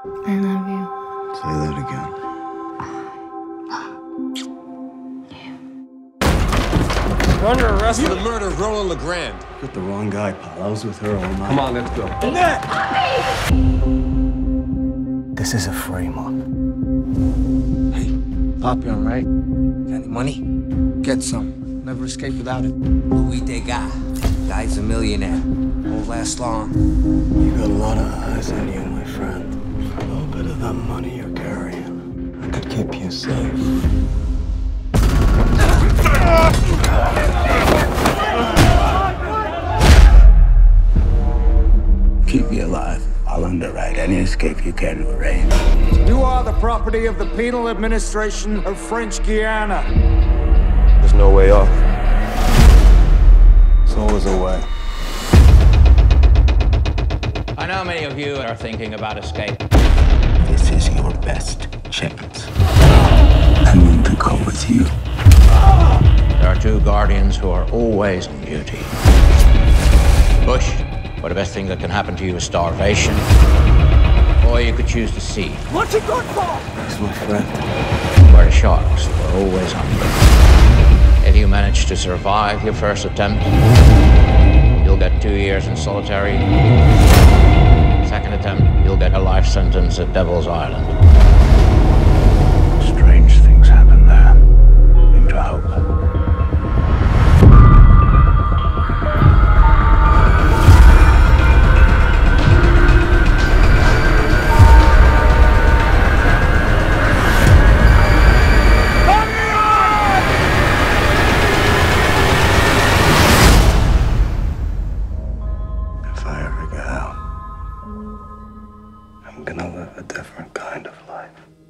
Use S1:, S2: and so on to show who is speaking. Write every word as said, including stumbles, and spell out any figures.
S1: I love you.
S2: Say that again.
S3: You're under arrest for the murder of Roland LeGrand.
S2: Got the wrong guy, pal. I was with her all night.
S3: Come on, let's go.
S2: Annette! This is a frame-up.
S4: Hey, Poppy, all right? Got any money? Get some. Never escape without it.
S5: Louis Degas. Guy's a millionaire. Won't last long.
S2: You got a lot of eyes on you, my friend. For a little bit of that money you're carrying, I could keep you safe. Keep me alive. I'll underwrite any escape you care to arrange.
S6: You are the property of the penal administration of French Guiana.
S3: There's no way off.
S2: There's always a way.
S7: I know many of you are thinking about escape.
S2: This is your best chance. I want to go with you.
S7: There are two guardians who are always on duty. Bush, where the best thing that can happen to you is starvation. Or you could choose the sea.
S6: What's it good for?
S2: He's my friend.
S7: Where the sharks were always hungry. If you manage to survive your first attempt, you'll get two years in solitary. Second attempt, you'll get a life sentence at Devil's Island.
S2: Strange things happen there. Into hope. If I ever get out, I'm gonna live a different kind of life.